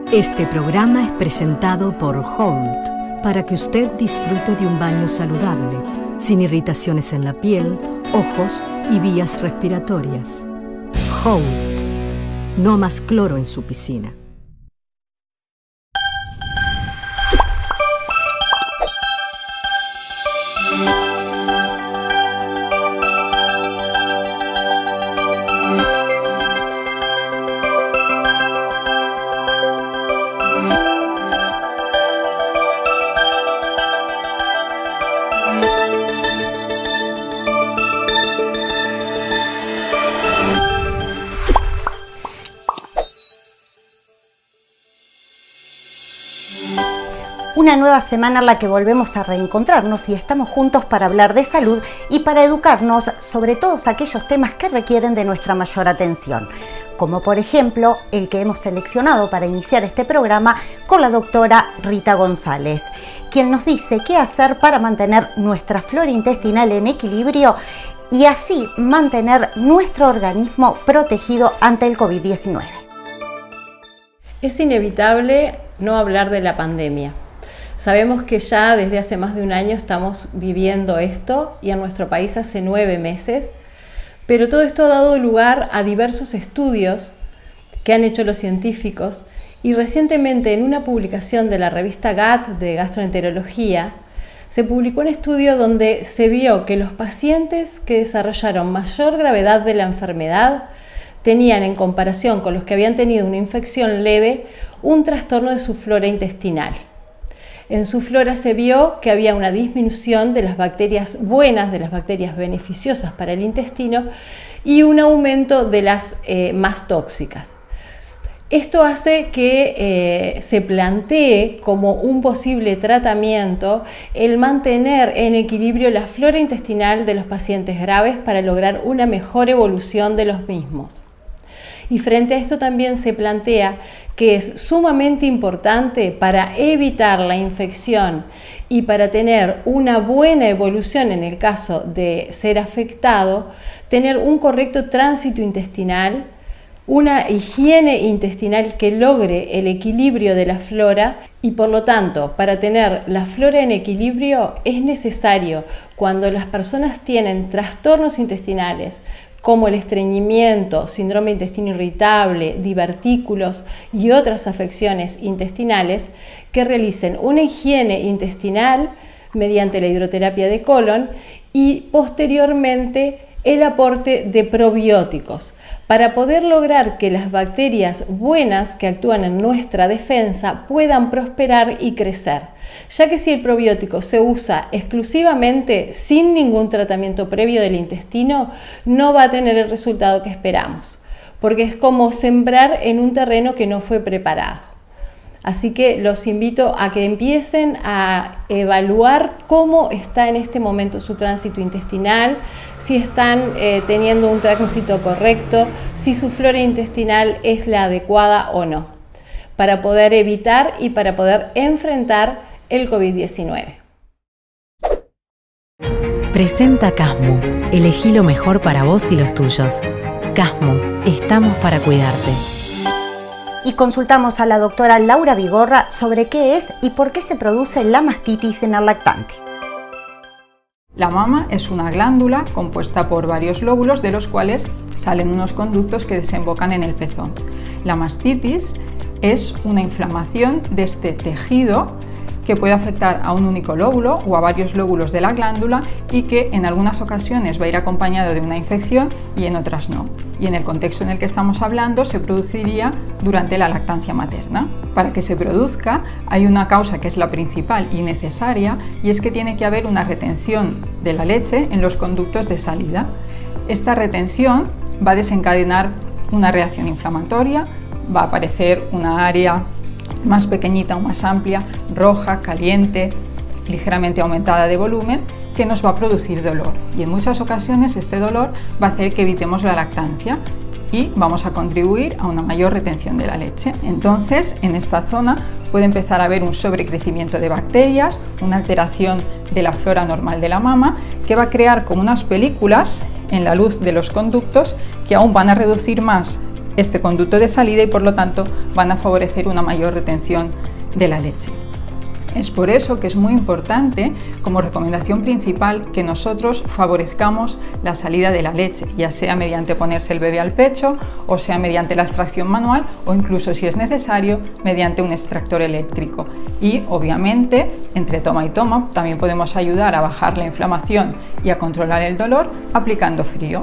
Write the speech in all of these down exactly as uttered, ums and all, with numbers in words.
Este programa es presentado por Holt, para que usted disfrute de un baño saludable, sin irritaciones en la piel, ojos y vías respiratorias. Holt, no más cloro en su piscina. Una nueva semana en la que volvemos a reencontrarnos y estamos juntos para hablar de salud y para educarnos sobre todos aquellos temas que requieren de nuestra mayor atención, como por ejemplo el que hemos seleccionado para iniciar este programa con la doctora Rita González, quien nos dice qué hacer para mantener nuestra flora intestinal en equilibrio y así mantener nuestro organismo protegido ante el COVID diecinueve. Es inevitable no hablar de la pandemia. Sabemos que ya desde hace más de un año estamos viviendo esto y en nuestro país hace nueve meses, pero todo esto ha dado lugar a diversos estudios que han hecho los científicos y recientemente en una publicación de la revista G A T de Gastroenterología se publicó un estudio donde se vio que los pacientes que desarrollaron mayor gravedad de la enfermedad tenían, en comparación con los que habían tenido una infección leve, un trastorno de su flora intestinal. En su flora se vio que había una disminución de las bacterias buenas, de las bacterias beneficiosas para el intestino y un aumento de las eh, más tóxicas. Esto hace que eh, se plantee como un posible tratamiento el mantener en equilibrio la flora intestinal de los pacientes graves para lograr una mejor evolución de los mismos. Y frente a esto también se plantea que es sumamente importante para evitar la infección y para tener una buena evolución en el caso de ser afectado, tener un correcto tránsito intestinal, una higiene intestinal que logre el equilibrio de la flora y por lo tanto para tener la flora en equilibrio es necesario cuando las personas tienen trastornos intestinales como el estreñimiento, síndrome de intestino irritable, divertículos y otras afecciones intestinales, que realicen una higiene intestinal mediante la hidroterapia de colon y posteriormente el aporte de probióticos para poder lograr que las bacterias buenas que actúan en nuestra defensa puedan prosperar y crecer, ya que si el probiótico se usa exclusivamente sin ningún tratamiento previo del intestino, no va a tener el resultado que esperamos, porque es como sembrar en un terreno que no fue preparado. Así que los invito a que empiecen a evaluar cómo está en este momento su tránsito intestinal, si están eh, teniendo un tránsito correcto, si su flora intestinal es la adecuada o no, para poder evitar y para poder enfrentar el COVID diecinueve. Presenta Casmu. Elegí lo mejor para vos y los tuyos. Casmu, estamos para cuidarte. Y consultamos a la doctora Laura Vigorra sobre qué es y por qué se produce la mastitis en el lactante. La mama es una glándula compuesta por varios lóbulos de los cuales salen unos conductos que desembocan en el pezón. La mastitis es una inflamación de este tejido que puede afectar a un único lóbulo o a varios lóbulos de la glándula y que en algunas ocasiones va a ir acompañado de una infección y en otras no. Y en el contexto en el que estamos hablando se produciría durante la lactancia materna. Para que se produzca hay una causa que es la principal y necesaria y es que tiene que haber una retención de la leche en los conductos de salida. Esta retención va a desencadenar una reacción inflamatoria, va a aparecer una área más pequeñita o más amplia, roja, caliente, ligeramente aumentada de volumen, que nos va a producir dolor. Y en muchas ocasiones este dolor va a hacer que evitemos la lactancia y vamos a contribuir a una mayor retención de la leche. Entonces, en esta zona puede empezar a haber un sobrecrecimiento de bacterias, una alteración de la flora normal de la mama, que va a crear como unas películas en la luz de los conductos que aún van a reducir más este conducto de salida y por lo tanto van a favorecer una mayor retención de la leche. Es por eso que es muy importante, como recomendación principal, que nosotros favorezcamos la salida de la leche, ya sea mediante ponerse el bebé al pecho, o sea mediante la extracción manual, o incluso, si es necesario, mediante un extractor eléctrico. Y, obviamente, entre toma y toma, también podemos ayudar a bajar la inflamación y a controlar el dolor aplicando frío.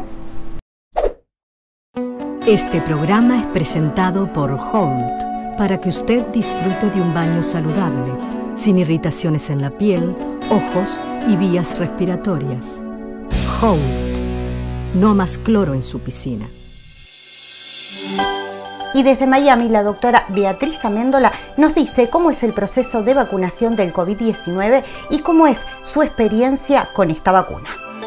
Este programa es presentado por Holt, para que usted disfrute de un baño saludable, sin irritaciones en la piel, ojos y vías respiratorias. Holt. No más cloro en su piscina. Y desde Miami, la doctora Beatriz Amendola nos dice cómo es el proceso de vacunación del COVID diecinueve y cómo es su experiencia con esta vacuna.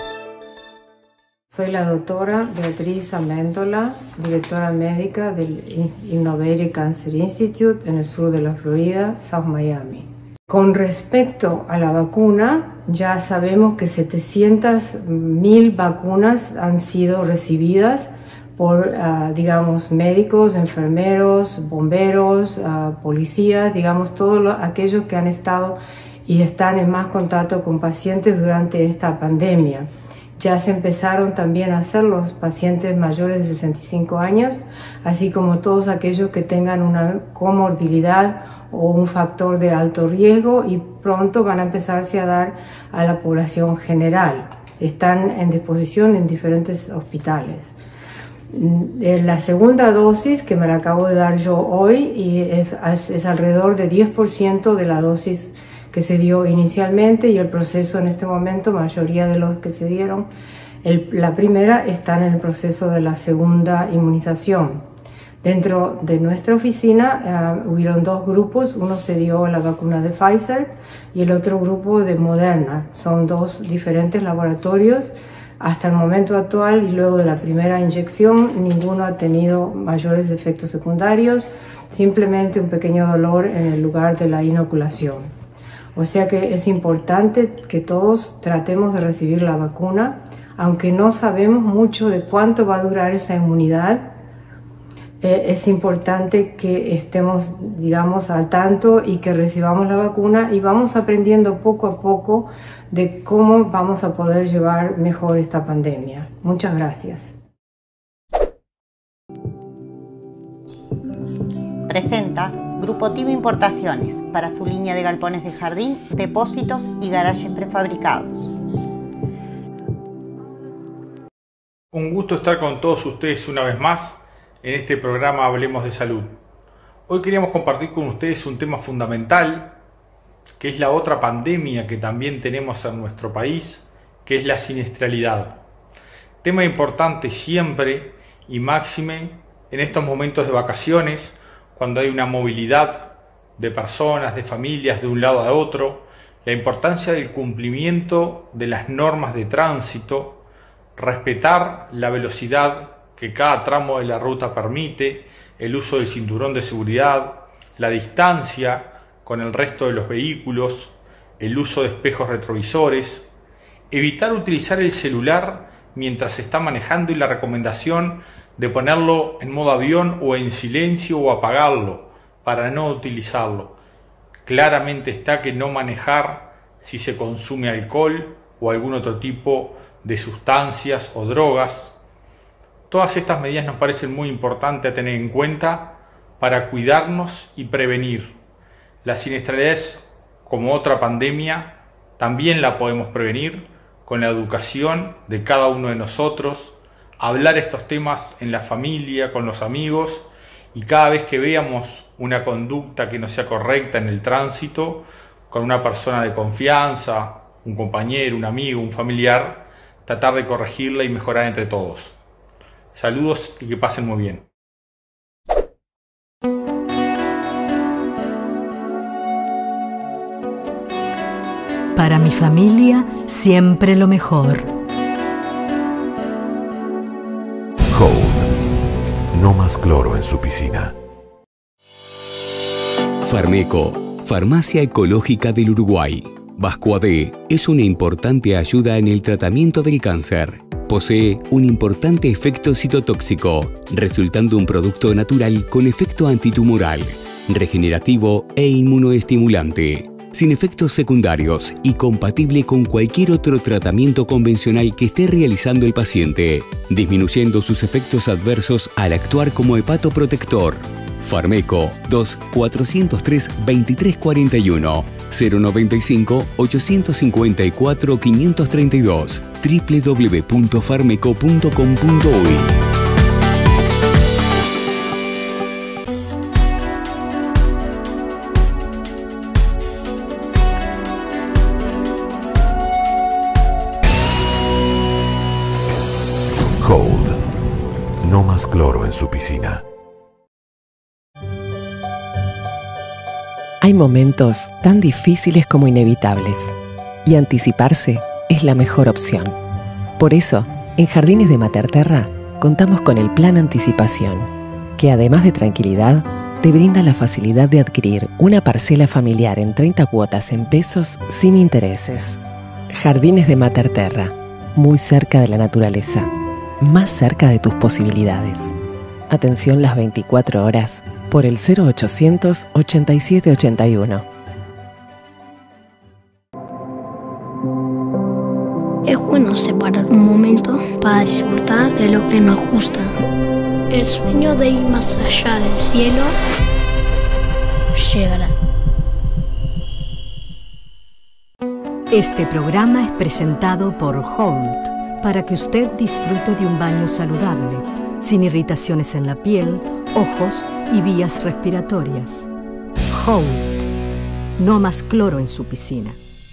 Soy la doctora Beatriz Amendola, directora médica del Innovative Cancer Institute en el sur de la Florida, South Miami. Con respecto a la vacuna, ya sabemos que setecientas mil vacunas han sido recibidas por, uh, digamos, médicos, enfermeros, bomberos, uh, policías, digamos, todos los, aquellos que han estado y están en más contacto con pacientes durante esta pandemia. Ya se empezaron también a hacer los pacientes mayores de sesenta y cinco años, así como todos aquellos que tengan una comorbilidad o un factor de alto riesgo, y pronto van a empezarse a dar a la población general. Están en disposición en diferentes hospitales. La segunda dosis, que me la acabo de dar yo hoy, y es, es alrededor de diez por ciento de la dosis que se dio inicialmente, y el proceso en este momento, mayoría de los que se dieron el, la primera, están en el proceso de la segunda inmunización. Dentro de nuestra oficina uh, hubieron dos grupos, uno se dio la vacuna de Pfizer y el otro grupo de Moderna. Son dos diferentes laboratorios. Hasta el momento actual y luego de la primera inyección, ninguno ha tenido mayores efectos secundarios, simplemente un pequeño dolor en el lugar de la inoculación. O sea que es importante que todos tratemos de recibir la vacuna, aunque no sabemos mucho de cuánto va a durar esa inmunidad. Eh, es importante que estemos, digamos, al tanto y que recibamos la vacuna, y vamos aprendiendo poco a poco de cómo vamos a poder llevar mejor esta pandemia. Muchas gracias. Presenta Grupo Tivo Importaciones para su línea de galpones de jardín, depósitos y garajes prefabricados. Un gusto estar con todos ustedes una vez más en este programa Hablemos de Salud. Hoy queríamos compartir con ustedes un tema fundamental, que es la otra pandemia que también tenemos en nuestro país, que es la siniestralidad. Tema importante siempre y máxime en estos momentos de vacaciones, cuando hay una movilidad de personas, de familias de un lado a otro, la importancia del cumplimiento de las normas de tránsito, respetar la velocidad que cada tramo de la ruta permite, el uso del cinturón de seguridad, la distancia con el resto de los vehículos, el uso de espejos retrovisores, evitar utilizar el celular mientras se está manejando y la recomendación de ponerlo en modo avión o en silencio o apagarlo para no utilizarlo. Claramente está que no manejar si se consume alcohol o algún otro tipo de sustancias o drogas. Todas estas medidas nos parecen muy importantes a tener en cuenta para cuidarnos y prevenir. La siniestralidad, como otra pandemia, también la podemos prevenir con la educación de cada uno de nosotros, hablar estos temas en la familia, con los amigos, y cada vez que veamos una conducta que no sea correcta en el tránsito, con una persona de confianza, un compañero, un amigo, un familiar, tratar de corregirla y mejorar entre todos. Saludos y que pasen muy bien. Para mi familia, siempre lo mejor. Holt. No más cloro en su piscina. Farmeco, Farmacia Ecológica del Uruguay. Vascuade es una importante ayuda en el tratamiento del cáncer. Posee un importante efecto citotóxico, resultando un producto natural con efecto antitumoral, regenerativo e inmunoestimulante, sin efectos secundarios y compatible con cualquier otro tratamiento convencional que esté realizando el paciente, disminuyendo sus efectos adversos al actuar como hepatoprotector. Farmeco dos cuatrocientos tres veintitrés cuarenta y uno cero noventa y cinco ochocientos cincuenta y cuatro quinientos treinta y dos doble u doble u doble u punto farmeco punto com punto uy. Hold. No más cloro en su piscina. Hay momentos tan difíciles como inevitables, y anticiparse es la mejor opción. Por eso, en Jardines de Materterra contamos con el Plan Anticipación, que además de tranquilidad, te brinda la facilidad de adquirir una parcela familiar en treinta cuotas en pesos sin intereses. Jardines de Materterra, muy cerca de la naturaleza, más cerca de tus posibilidades. Atención las veinticuatro horas por el cero ochocientos ochenta y siete ochenta y uno. Es bueno separar un momento para disfrutar de lo que nos gusta. El sueño de ir más allá del cielo llegará. Este programa es presentado por Holt para que usted disfrute de un baño saludable, sin irritaciones en la piel, ojos y vías respiratorias. Hold. No más cloro en su piscina.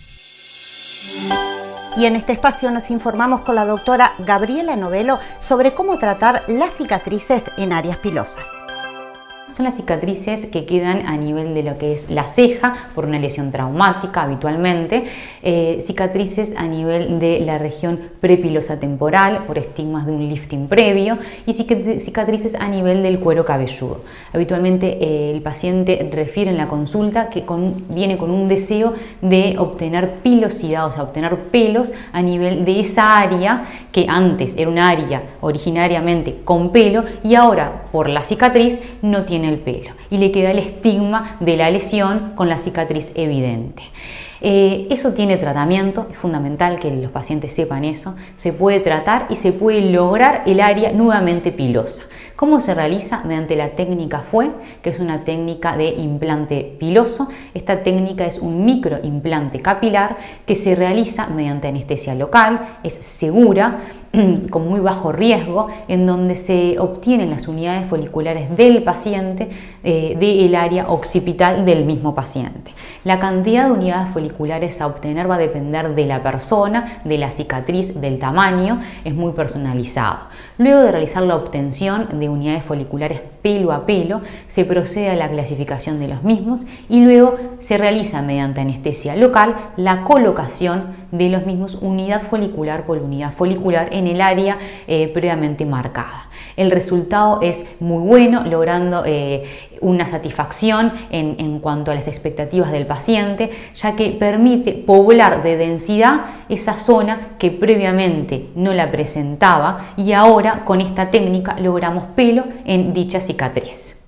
Y en este espacio nos informamos con la doctora Gabriela Novello sobre cómo tratar las cicatrices en áreas pilosas. Son las cicatrices que quedan a nivel de lo que es la ceja por una lesión traumática habitualmente, eh, cicatrices a nivel de la región prepilosa temporal por estigmas de un lifting previo y cicatrices a nivel del cuero cabelludo. Habitualmente eh, el paciente refiere en la consulta que con, viene con un deseo de obtener pilosidad, o sea, obtener pelos a nivel de esa área que antes era un área originariamente con pelo y ahora por la cicatriz no tiene el pelo y le queda el estigma de la lesión con la cicatriz evidente. Eh, eso tiene tratamiento, es fundamental que los pacientes sepan eso, se puede tratar y se puede lograr el área nuevamente pilosa. ¿Cómo se realiza? Mediante la técnica F U E, que es una técnica de implante piloso. Esta técnica es un microimplante capilar que se realiza mediante anestesia local, es segura, con muy bajo riesgo, en donde se obtienen las unidades foliculares del paciente eh, del área occipital del mismo paciente. La cantidad de unidades foliculares a obtener va a depender de la persona, de la cicatriz, del tamaño, es muy personalizado. Luego de realizar la obtención de unidades foliculares pelo a pelo, se procede a la clasificación de los mismos y luego se realiza mediante anestesia local la colocación de los mismos unidad folicular por unidad folicular en el área eh, previamente marcada. El resultado es muy bueno, logrando eh, una satisfacción en, en cuanto a las expectativas del paciente, ya que permite poblar de densidad esa zona que previamente no la presentaba y ahora con esta técnica logramos pelo en dicha cicatriz.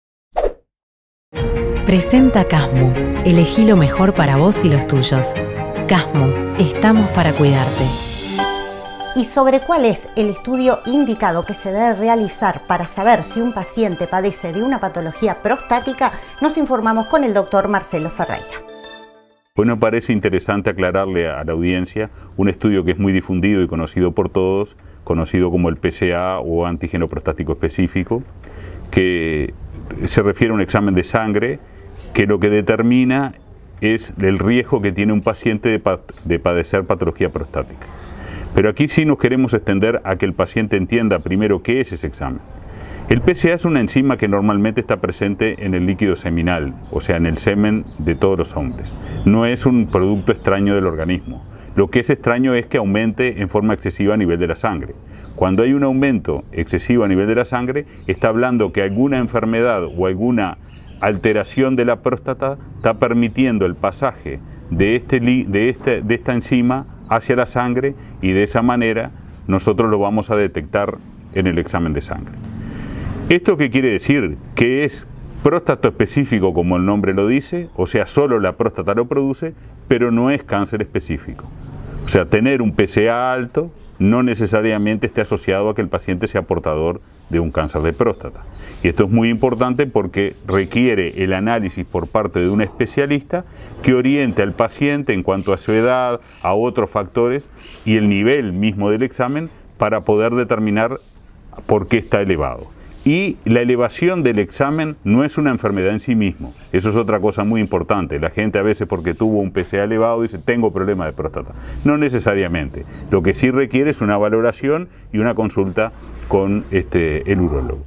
Presenta Casmu. Elegí lo mejor para vos y los tuyos. Casmu, estamos para cuidarte. ¿Y sobre cuál es el estudio indicado que se debe realizar para saber si un paciente padece de una patología prostática? Nos informamos con el doctor Marcelo Ferreira. Bueno, parece interesante aclararle a la audiencia un estudio que es muy difundido y conocido por todos, conocido como el P S A o antígeno prostático específico, que se refiere a un examen de sangre que lo que determina es el riesgo que tiene un paciente de, pa de padecer patología prostática. Pero aquí sí nos queremos extender a que el paciente entienda primero qué es ese examen. El P S A es una enzima que normalmente está presente en el líquido seminal, o sea, en el semen de todos los hombres. No es un producto extraño del organismo. Lo que es extraño es que aumente en forma excesiva a nivel de la sangre. Cuando hay un aumento excesivo a nivel de la sangre, está hablando que alguna enfermedad o alguna alteración de la próstata está permitiendo el pasaje de, este, de, este, de esta enzima hacia la sangre y de esa manera nosotros lo vamos a detectar en el examen de sangre. ¿Esto qué quiere decir? Que es próstata específico como el nombre lo dice, o sea, solo la próstata lo produce, pero no es cáncer específico. O sea, tener un P S A alto no necesariamente esté asociado a que el paciente sea portador de un cáncer de próstata. Y esto es muy importante porque requiere el análisis por parte de un especialista que oriente al paciente en cuanto a su edad, a otros factores y el nivel mismo del examen para poder determinar por qué está elevado. Y la elevación del examen no es una enfermedad en sí mismo. Eso es otra cosa muy importante. La gente a veces porque tuvo un P S A elevado dice, tengo problema de próstata. No necesariamente. Lo que sí requiere es una valoración y una consulta con este, el urólogo.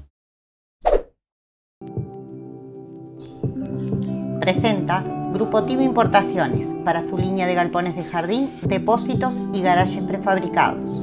Presenta Grupo Tivo Importaciones para su línea de galpones de jardín, depósitos y garajes prefabricados.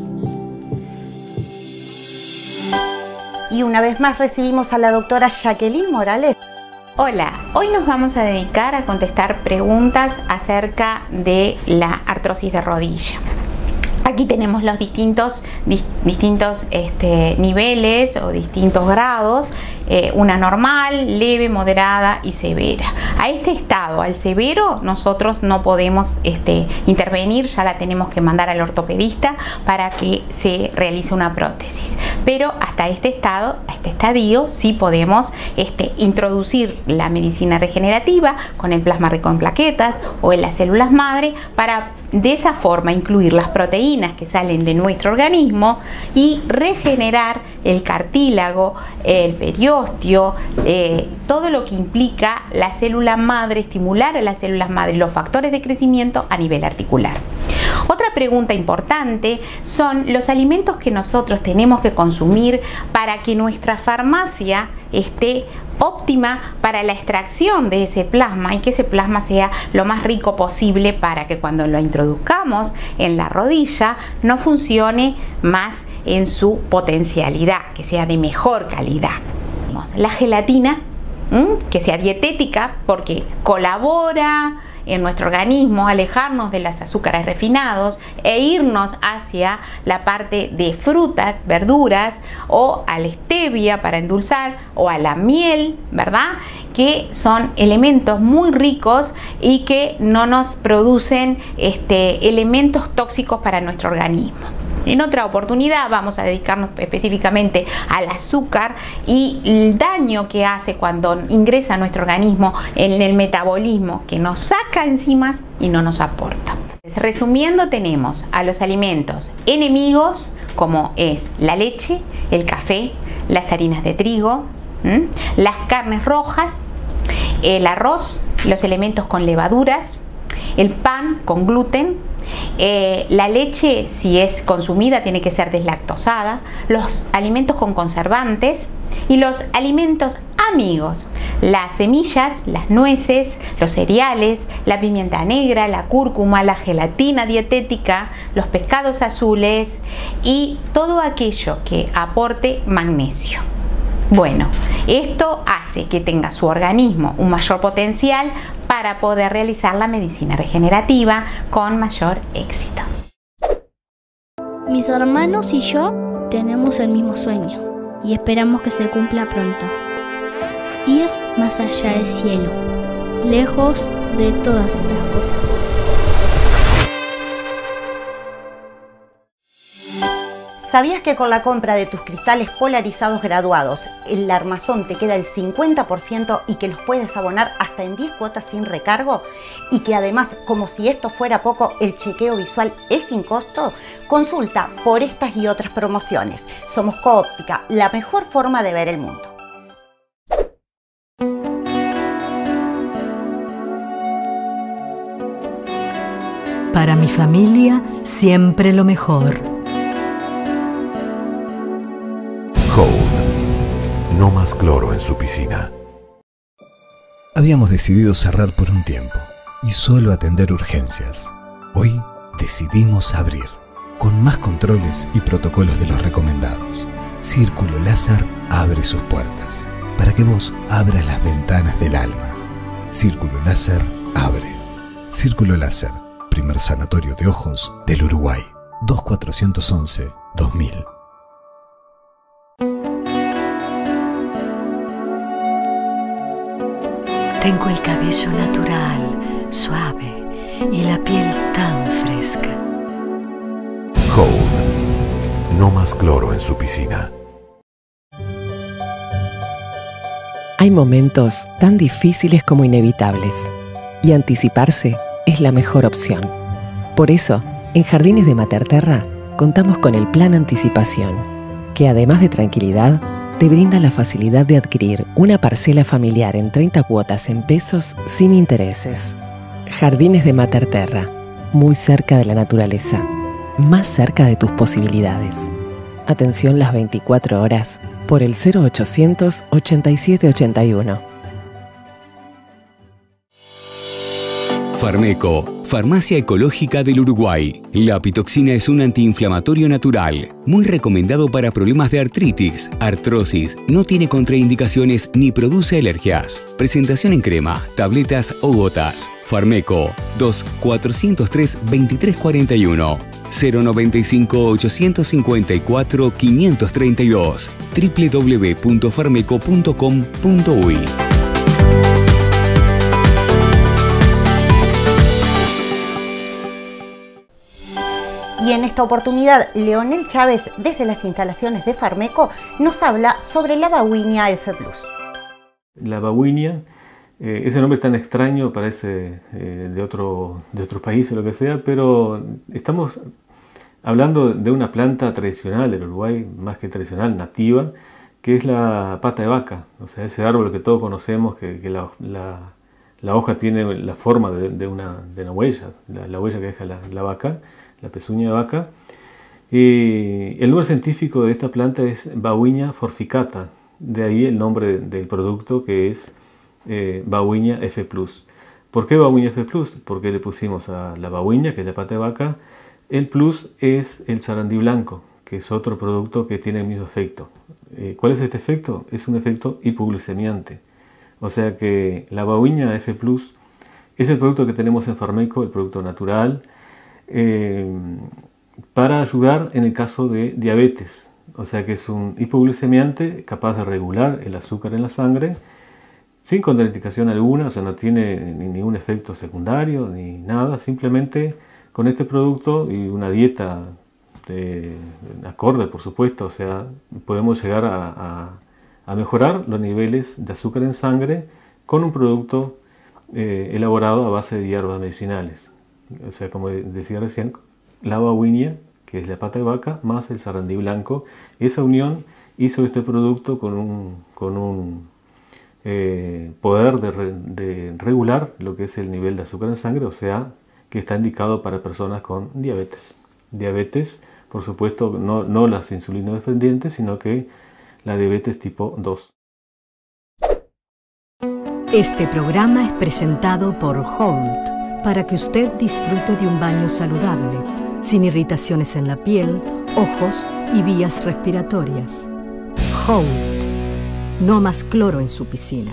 Y una vez más recibimos a la doctora Jacqueline Morales. Hola, hoy nos vamos a dedicar a contestar preguntas acerca de la artrosis de rodilla. Aquí tenemos los distintos, di, distintos este, niveles o distintos grados, eh, una normal, leve, moderada y severa. A este estado, al severo, nosotros no podemos este, intervenir, ya la tenemos que mandar al ortopedista para que se realice una prótesis. Pero hasta este estado, a este estadio, sí podemos este, introducir la medicina regenerativa con el plasma rico en plaquetas o en las células madre para de esa forma incluir las proteínas que salen de nuestro organismo y regenerar el cartílago, el periósteo, eh, todo lo que implica la célula madre, estimular a las células madre, los factores de crecimiento a nivel articular. Otra pregunta importante son los alimentos que nosotros tenemos que consumir para que nuestra farmacia esté óptima para la extracción de ese plasma y que ese plasma sea lo más rico posible para que cuando lo introduzcamos en la rodilla no funcione más en su potencialidad, que sea de mejor calidad. La gelatina, ¿m? que sea dietética porque colabora en nuestro organismo, alejarnos de los azúcares refinados e irnos hacia la parte de frutas, verduras o a la stevia para endulzar o a la miel, ¿verdad? Que son elementos muy ricos y que no nos producen este, elementos tóxicos para nuestro organismo. En otra oportunidad vamos a dedicarnos específicamente al azúcar y el daño que hace cuando ingresa a nuestro organismo en el metabolismo, que nos saca enzimas y no nos aporta. Resumiendo, tenemos a los alimentos enemigos como es la leche, el café, las harinas de trigo, ¿m? las carnes rojas, el arroz, los elementos con levaduras, el pan con gluten, Eh, la leche, si es consumida, tiene que ser deslactosada, los alimentos con conservantes y los alimentos amigos, las semillas, las nueces, los cereales, la pimienta negra, la cúrcuma, la gelatina dietética, los pescados azules y todo aquello que aporte magnesio. Bueno, esto hace que tenga su organismo un mayor potencial para poder realizar la medicina regenerativa con mayor éxito. Mis hermanos y yo tenemos el mismo sueño y esperamos que se cumpla pronto. Ir más allá del cielo, lejos de todas estas cosas. ¿Sabías que con la compra de tus cristales polarizados graduados, el armazón te queda el cincuenta por ciento y que los puedes abonar hasta en diez cuotas sin recargo? Y que además, como si esto fuera poco, el chequeo visual es sin costo. Consulta por estas y otras promociones. Somos Coóptica, la mejor forma de ver el mundo. Para mi familia, siempre lo mejor. Hold. No más cloro en su piscina. Habíamos decidido cerrar por un tiempo y solo atender urgencias. Hoy decidimos abrir, con más controles y protocolos de los recomendados. Círculo Láser abre sus puertas para que vos abras las ventanas del alma. Círculo Láser abre. Círculo Láser, primer sanatorio de ojos del Uruguay. dos cuatro once dos mil. Tengo el cabello natural, suave y la piel tan fresca. Hold. No más cloro en su piscina. Hay momentos tan difíciles como inevitables y anticiparse es la mejor opción. Por eso, en Jardines de Materterra contamos con el Plan Anticipación, que además de tranquilidad, te brinda la facilidad de adquirir una parcela familiar en treinta cuotas en pesos sin intereses. Jardines de Materterra, muy cerca de la naturaleza, más cerca de tus posibilidades. Atención las veinticuatro horas por el cero ochocientos ochenta y siete ochenta y uno. Farmeco, Farmacia Ecológica del Uruguay. La pitoxina es un antiinflamatorio natural, muy recomendado para problemas de artritis, artrosis, no tiene contraindicaciones ni produce alergias. Presentación en crema, tabletas o gotas. Farmeco, dos cuatrocientos tres veintitrés cuarenta y uno, cero noventa y cinco ochocientos cincuenta y cuatro quinientos treinta y dos, doble u doble u doble u punto farmeco punto com punto uy. Y en esta oportunidad, Leonel Chávez, desde las instalaciones de Farmeco, nos habla sobre la Bawinia F plus. La Bawinia, eh, ese nombre tan extraño, parece eh, de, otro, de otro país o lo que sea, pero estamos hablando de una planta tradicional del Uruguay, más que tradicional, nativa, que es la pata de vaca. O sea, ese árbol que todos conocemos, que, que la, la, la hoja tiene la forma de, de, una, de una huella, la, la huella que deja la, la vaca, la pezuña de vaca. Y el nombre científico de esta planta es Bawinia forficata, de ahí el nombre del producto, que es eh, Bawinia F plus. ¿Por qué Bawinia F plus? Porque le pusimos a la bawinia, que es la pata de vaca. El plus es el sarandí blanco, que es otro producto que tiene el mismo efecto. Eh, ¿Cuál es este efecto? Es un efecto hipoglucemiante. O sea que la Bawinia F plus es el producto que tenemos en Farmeco, el producto natural, Eh, para ayudar en el caso de diabetes. O sea que es un hipoglucemiante capaz de regular el azúcar en la sangre sin contraindicación alguna, o sea, no tiene ni ningún efecto secundario ni nada, simplemente con este producto y una dieta de, acorde, por supuesto, o sea, podemos llegar a, a, a mejorar los niveles de azúcar en sangre con un producto eh, elaborado a base de hierbas medicinales. O sea, como decía recién, la bawinia, que es la pata de vaca, más el sarandí blanco. Esa unión hizo este producto con un, con un eh, poder de, re, de regular lo que es el nivel de azúcar en sangre, o sea, que está indicado para personas con diabetes. Diabetes, por supuesto, no, no las insulinodependientes, sino que la diabetes tipo dos. Este programa es presentado por Holt, para que usted disfrute de un baño saludable, sin irritaciones en la piel, ojos y vías respiratorias. Hold. No más cloro en su piscina.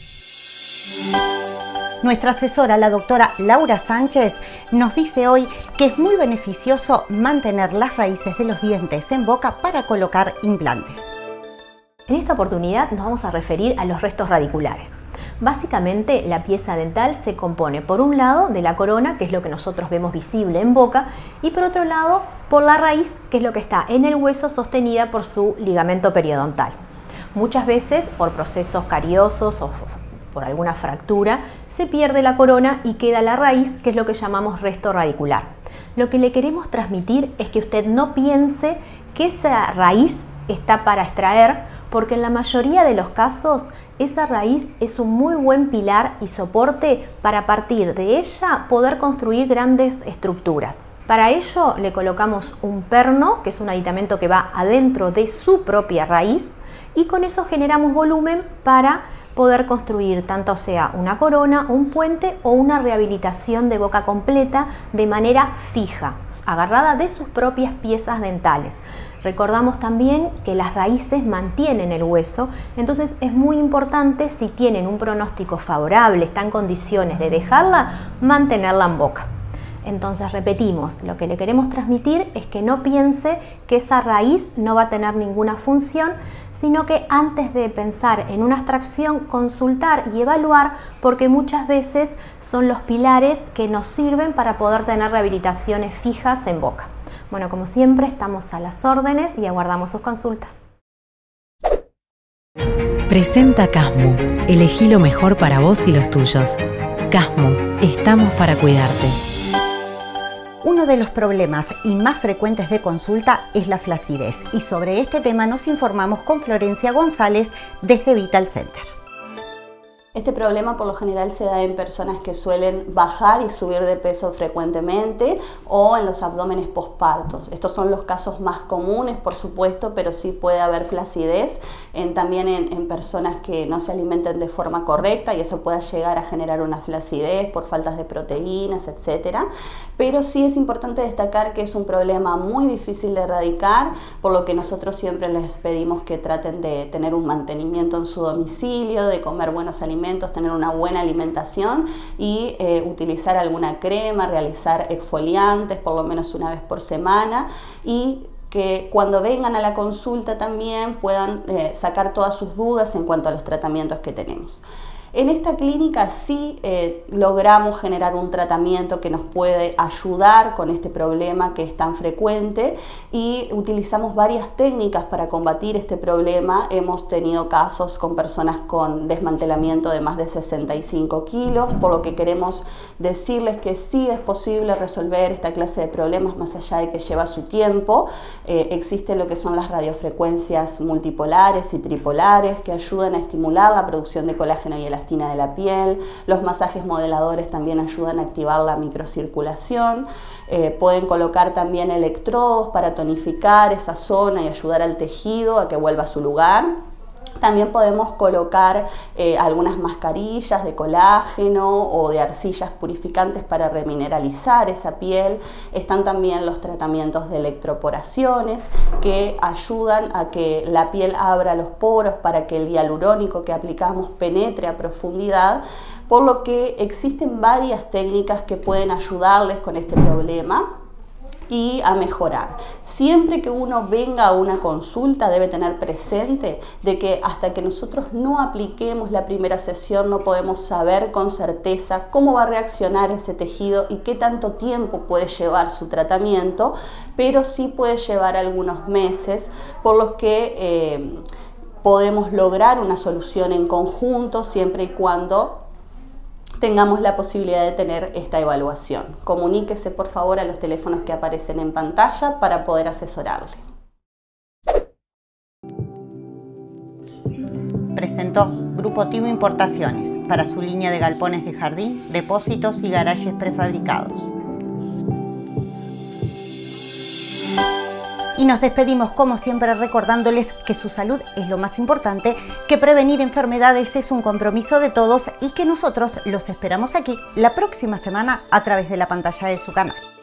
Nuestra asesora, la doctora Laura Sánchez, nos dice hoy que es muy beneficioso mantener las raíces de los dientes en boca para colocar implantes. En esta oportunidad nos vamos a referir a los restos radiculares. Básicamente, la pieza dental se compone por un lado de la corona, que es lo que nosotros vemos visible en boca, y por otro lado por la raíz, que es lo que está en el hueso, sostenida por su ligamento periodontal. Muchas veces, por procesos cariosos o por alguna fractura, se pierde la corona y queda la raíz, que es lo que llamamos resto radicular. Lo que le queremos transmitir es que usted no piense que esa raíz está para extraer, porque en la mayoría de los casos esa raíz es un muy buen pilar y soporte para a partir de ella poder construir grandes estructuras. Para ello le colocamos un perno, que es un aditamento que va adentro de su propia raíz, y con eso generamos volumen para poder construir tanto sea una corona, un puente o una rehabilitación de boca completa de manera fija, agarrada de sus propias piezas dentales. Recordamos también que las raíces mantienen el hueso, entonces es muy importante, si tienen un pronóstico favorable, está en condiciones de dejarla, mantenerla en boca. Entonces repetimos, lo que le queremos transmitir es que no piense que esa raíz no va a tener ninguna función, sino que antes de pensar en una extracción, consultar y evaluar, porque muchas veces son los pilares que nos sirven para poder tener rehabilitaciones fijas en boca. Bueno, como siempre, estamos a las órdenes y aguardamos sus consultas. Presenta Casmu. Elegí lo mejor para vos y los tuyos. Casmu. Estamos para cuidarte. Uno de los problemas y más frecuentes de consulta es la flacidez, y sobre este tema nos informamos con Florencia González desde Vital Center. Este problema por lo general se da en personas que suelen bajar y subir de peso frecuentemente o en los abdómenes pospartos. Estos son los casos más comunes, por supuesto, pero sí puede haber flacidez en, también en, en personas que no se alimenten de forma correcta, y eso puede llegar a generar una flacidez por faltas de proteínas, etcétera. Pero sí es importante destacar que es un problema muy difícil de erradicar, por lo que nosotros siempre les pedimos que traten de tener un mantenimiento en su domicilio, de comer buenos alimentos, tener una buena alimentación y eh, utilizar alguna crema, realizar exfoliantes por lo menos una vez por semana, y que cuando vengan a la consulta también puedan eh, sacar todas sus dudas en cuanto a los tratamientos que tenemos. En esta clínica sí eh, logramos generar un tratamiento que nos puede ayudar con este problema que es tan frecuente, y utilizamos varias técnicas para combatir este problema. Hemos tenido casos con personas con desmantelamiento de más de sesenta y cinco kilos, por lo que queremos decirles que sí es posible resolver esta clase de problemas, más allá de que lleva su tiempo. Eh, existen lo que son las radiofrecuencias multipolares y tripolares, que ayudan a estimular la producción de colágeno y elastina de la piel. Los masajes modeladores también ayudan a activar la microcirculación. Eh, pueden colocar también electrodos para tonificar esa zona y ayudar al tejido a que vuelva a su lugar. También podemos colocar eh, algunas mascarillas de colágeno o de arcillas purificantes para remineralizar esa piel. Están también los tratamientos de electroporaciones, que ayudan a que la piel abra los poros para que el hialurónico que aplicamos penetre a profundidad, por lo que existen varias técnicas que pueden ayudarles con este problema y a mejorar. Siempre que uno venga a una consulta debe tener presente de que hasta que nosotros no apliquemos la primera sesión no podemos saber con certeza cómo va a reaccionar ese tejido y qué tanto tiempo puede llevar su tratamiento, pero sí puede llevar algunos meses, por los que eh, podemos lograr una solución en conjunto siempre y cuando tengamos la posibilidad de tener esta evaluación. Comuníquese por favor a los teléfonos que aparecen en pantalla para poder asesorarle. Presentó Grupo Timo Importaciones para su línea de galpones de jardín, depósitos y garajes prefabricados. Y nos despedimos como siempre recordándoles que su salud es lo más importante, que prevenir enfermedades es un compromiso de todos y que nosotros los esperamos aquí la próxima semana a través de la pantalla de su canal.